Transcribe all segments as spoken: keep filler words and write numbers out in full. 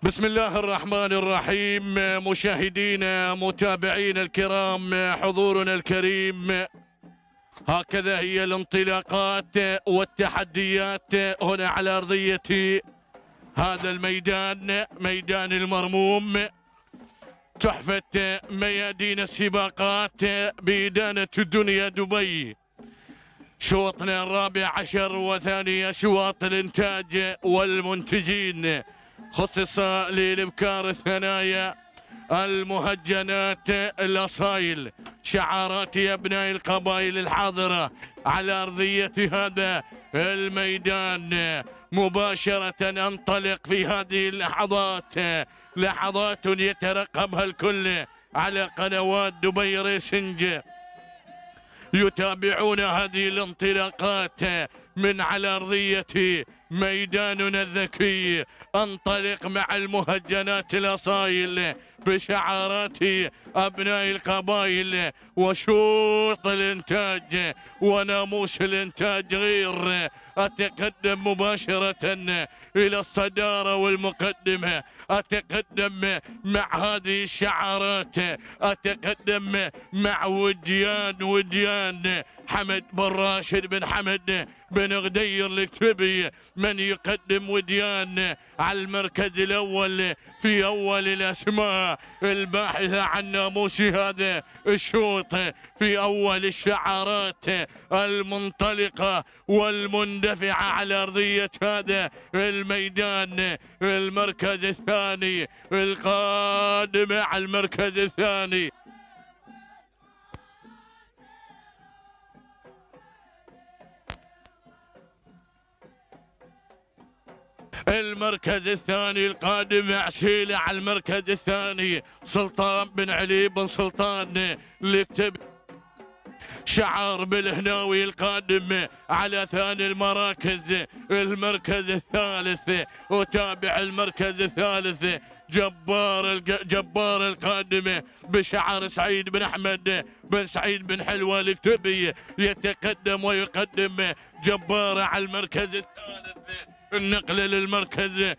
بسم الله الرحمن الرحيم. مشاهدينا متابعينا الكرام، حضورنا الكريم، هكذا هي الانطلاقات والتحديات هنا على أرضية هذا الميدان، ميدان المرموم، تحفة ميادين السباقات بإدانة الدنيا دبي. شوطنا الرابع عشر وثاني أشواط الإنتاج والمنتجين، خصص للإبكار الثنايا المهجنات الأصايل، شعارات أبناء القبائل الحاضرة على أرضية هذا الميدان. مباشرة أنطلق في هذه اللحظات، لحظات يترقبها الكل على قنوات دبي ريسنج، يتابعون هذه الانطلاقات من على أرضية ميداننا الذكي. انطلق مع المهجنات الأصايل بشعارات أبناء القبائل وشوط الإنتاج وناموس الإنتاج غير. أتقدم مباشرة إلى الصدارة والمقدمة، أتقدم مع هذه الشعارات، أتقدم مع وديان وديان حمد بن راشد بن حمد بن غدير الكتبي، من يقدم وديان على المركز الأول في أول الأسماء الباحثة عن ناموس هذا الشوط، في أول الشعارات المنطلقة والمندفعة على أرضية هذا الميدان. المركز الثاني القادم على المركز الثاني، المركز الثاني القادم عسيلة على المركز الثاني سلطان بن علي بن سلطان الكتب، شعار بالهناوي القادم على ثاني المراكز. المركز الثالث وتابع المركز الثالث جبار جبار القادم بشعار سعيد بن احمد بن سعيد بن حلوى الكتبي، يتقدم ويقدم جبار على المركز الثالث. النقل للمركز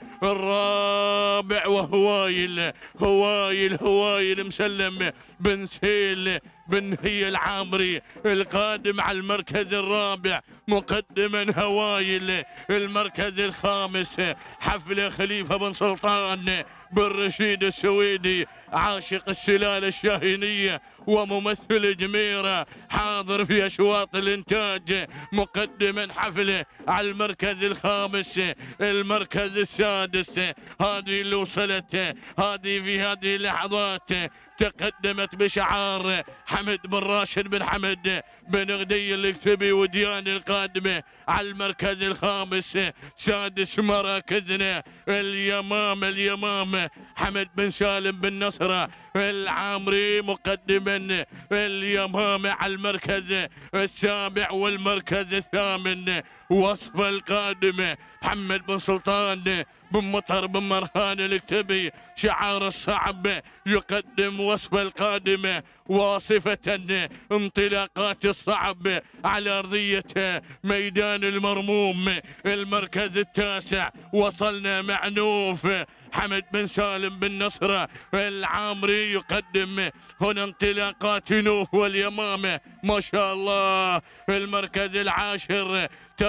الرابع وهوايل هوايل هوايل مسلم بن سهيل بن هي العامري القادم على المركز الرابع مقدما هوايل. المركز الخامس حفله خليفه بن سلطان بن رشيد السويدي، عاشق السلالة الشاهينية وممثل جميرة، حاضر في أشواط الإنتاج مقدما حفله على المركز الخامس. المركز السادس هذه اللي وصلت، هذه في هذه اللحظات تقدمت بشعار حمد بن راشد بن حمد بن غدي الكتبي وديان القادمة على المركز الخامس. سادس مراكزنا اليمام اليمام حمد بن سالم بن نصرة العامري مقدما اليمام على المركز السابع. والمركز الثامن وصف القادمة محمد بن سلطان بن مطر بن مرهان الكتبي، شعار الصعب يقدم وصف القادمة واصفة انطلاقات الصعب على أرضية ميدان المرموم. المركز التاسع وصلنا مع نوف حمد بن سالم بن نصرة العامري، يقدم هنا انطلاقات نوف واليمامة ما شاء الله. المركز العاشر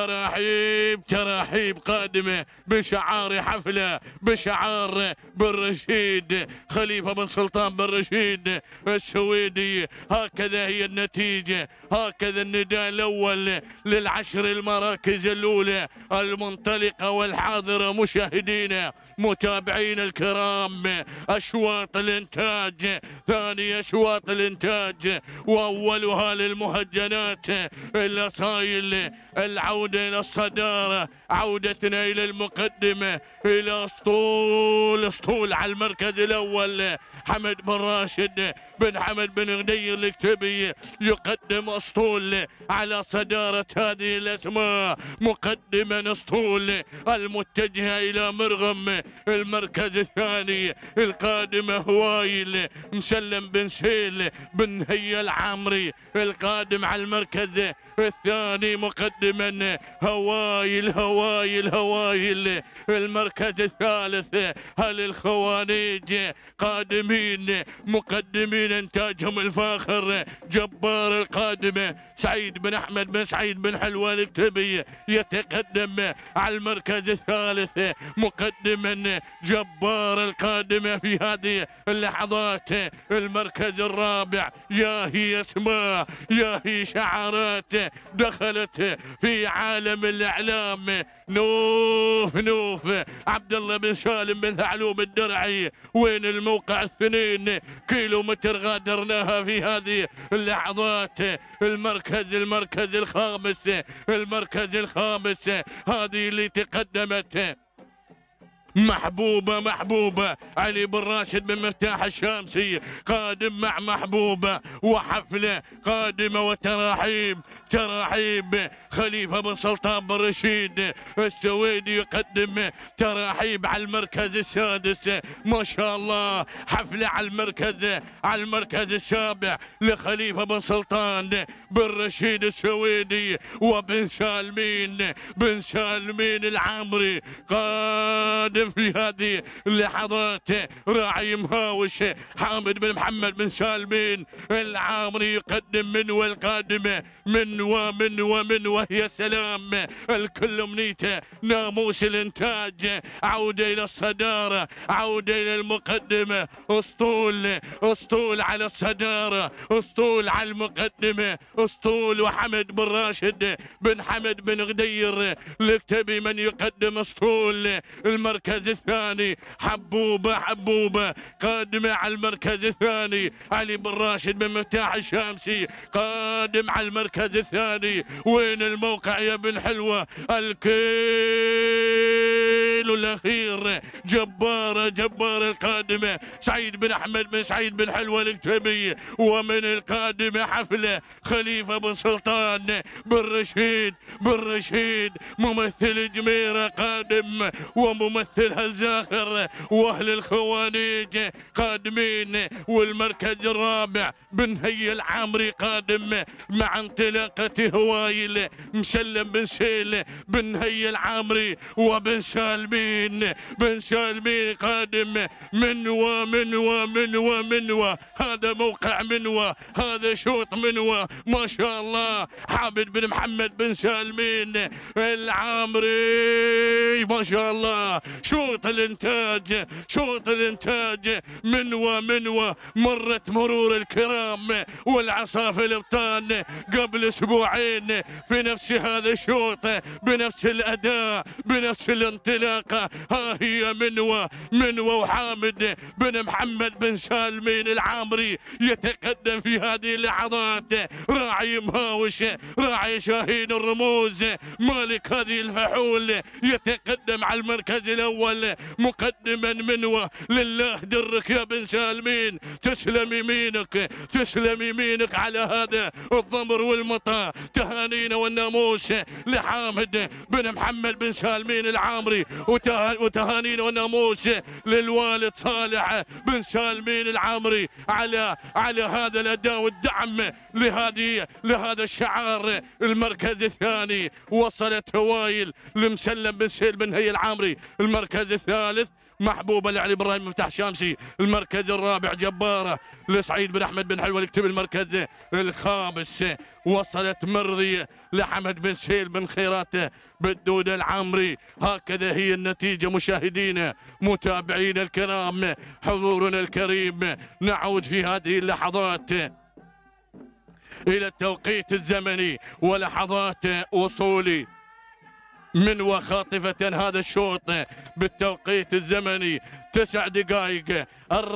تراحيب تراحيب قادمة بشعار حفلة بشعار بن رشيد خليفة بن سلطان بن رشيد السويدي. هكذا هي النتيجة، هكذا النداء الأول للعشر المراكز الأولى المنطلقة والحاضرة. مشاهدينا متابعينا الكرام، أشواط الإنتاج، ثاني أشواط الإنتاج وأولها للمهجنات الأصايل، العودة إلى الصدارة، عودتنا إلى المقدمة، إلى أسطول أسطول على المركز الأول حمد بن راشد بن حمد بن غدير الكتبي، يقدم أسطول على صدارة هذه الأسماء مقدما أسطول المتجهة إلى مرغم. المركز الثاني القادمة هوايل مسلم بن سهيل بن هي العامري القادم على المركز الثاني مقدما هوايل هوايل هوايل. المركز الثالث هل الخوانيج قادمين مقدمين انتاجهم الفاخر جبار القادمة سعيد بن احمد بن سعيد بن حلوان الكتبي يتقدم على المركز الثالث مقدما جبار القادمة في هذه اللحظات. المركز الرابع يا هي اسماء يا هي شعارات دخلت في عالم الاعلام. نوف نوف عبد الله بن سالم بن ثعلوب الدرعي. وين الموقع اثنين كيلو متر غادرناها في هذه اللحظات. المركز المركز الخامس المركز الخامس هذه اللي تقدمت محبوبة محبوبة علي بن راشد بن مفتاح الشامسي قادم مع محبوبة وحفلة قادمة وتراحيب تراحيب. خليفة بن سلطان بن رشيد السويدي يقدم تراحيب على المركز السادس ما شاء الله. حفلة على المركز على المركز السابع لخليفة بن سلطان بن رشيد السويدي وبن سالمين بن سالمين العامري قادم في هذه اللحظات. راعي مهاوش حامد بن محمد بن سالمين العامري يقدم منوى القادمة منوى منوى منوى يا سلام. الكل منيته ناموس الانتاج عودة الى الصدارة عودة الى المقدمة. اسطول اسطول على الصدارة اسطول على المقدمة اسطول. وحمد بن راشد بن حمد بن غدير الكتبي من يقدم اسطول. المركز الثاني حبوبة حبوبة قادمة على المركز الثاني. علي بن راشد بن مفتاح الشامسي قادم على المركز الثاني. وين الموقع يا بن حلوة الكيلو الاخير جبارة جبارة القادمة سعيد بن احمد بن سعيد بن حلوة الكتبي. ومن القادمة حفلة خليفة بن سلطان بن رشيد بن رشيد ممثل جميرة قادم وممثل هالزاخر واهل الخوانيج قادمين. والمركز الرابع بن هي العامري قادم مع انطلاقة هوايل مسلم بن سيل بن هي العامري وبن سالمين بن سالمين قادم. منوى منوى منوى منوى هذا موقع منوى هذا شوط منوى ما شاء الله. حامد بن محمد بن سالمين العامري ما شاء الله. شوط الانتاج شوط الانتاج منوى منوى. مرت مرور الكرام والعصافة الابطال قبل اسبوعين في نفس هذا الشوط بنفس الاداء بنفس الانطلاقة. ها هي منوى منوى وحامد بن محمد بن سالمين العامري يتقدم في هذه اللحظات. راعي مهاوش راعي شاهين الرموز مالك هذه الفحول يتقدم على المركز الاول مقدما منوى. لله درك يا بن سالمين تسلم يمينك تسلم يمينك على هذا الضمر والمطا. تهانينا والناموس لحامد بن محمد بن سالمين العامري وتهانينا والناموس للوالد صالح بن سالمين العامري على على هذا الاداء والدعم لهذه لهذا الشعار. المركز الثاني وصلت هوايل لمسلم بن سيل بن هي العامري. المركز الثالث محبوبة لعلي بن ابراهيم مفتاح شامسي. المركز الرابع جبارة لسعيد بن احمد بن حلوة الكتبي. المركز الخامس وصلت مرضي لحمد بن سيل بن خيرات بالدودة العامري. هكذا هي النتيجة مشاهدينا متابعينا الكرام حضورنا الكريم. نعود في هذه اللحظات الى التوقيت الزمني ولحظات وصولي منوى خاطفة هذا الشوط بالتوقيت الزمني تسع دقائق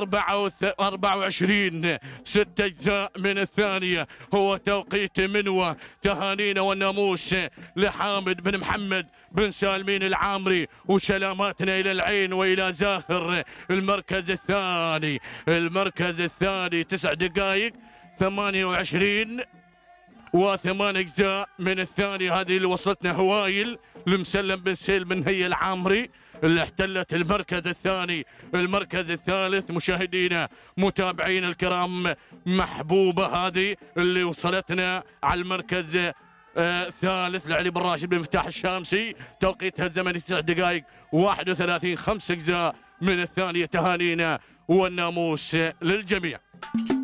أربعة وعشرين ست أجزاء من الثانية هو توقيت منوى. تهانينا والناموس لحامد بن محمد بن سالمين العامري وسلاماتنا إلى العين وإلى زاخر. المركز الثاني المركز الثاني تسع دقائق ثمانية وعشرين وثمان اجزاء من الثاني. هذه اللي وصلتنا هوايل لمسلم بن سيل بن هي العامري اللي احتلت المركز الثاني. المركز الثالث مشاهدينا متابعينا الكرام محبوبة هذه اللي وصلتنا على المركز آه ثالث لعلي بن راشد بن مفتاح الشامسي، توقيتها الزمني تسع دقائق واحد وثلاثين، خمس اجزاء من الثانيه. تهانينا والناموس للجميع.